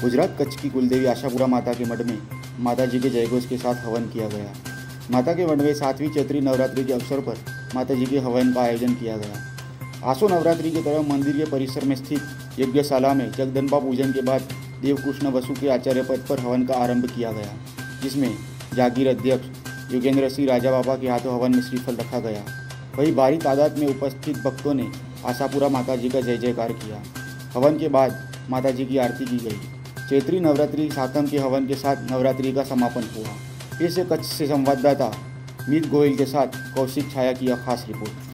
गुजरात कच्छ की कुलदेवी आशापुरा माता के मठ में माता जी के जयघोष के साथ हवन किया गया। माता के मठ में 7वीं चैत्री नवरात्रि के अवसर पर माता जी के हवन का आयोजन किया गया। आसो नवरात्रि के तरह मंदिर के परिसर में स्थित यज्ञशाला में जगदम्बा पूजन के बाद देवकृष्ण बसु के आचार्य पद पर हवन का आरंभ किया गया, जिसमें जागीर अध्यक्ष योगेंद्र सिंह राजा बाबा के हाथों हवन में श्रीफल रखा गया। वहीं भारी तादाद में उपस्थित भक्तों ने आशापुरा माता जी का जय जयकार किया। हवन के बाद माता जी की आरती की गई। चैत्री नवरात्रि सातम के हवन के साथ नवरात्रि का समापन हुआ। फिर से कच्छ से संवाददाता मीत गोयल के साथ कौशिक छाया की खास रिपोर्ट।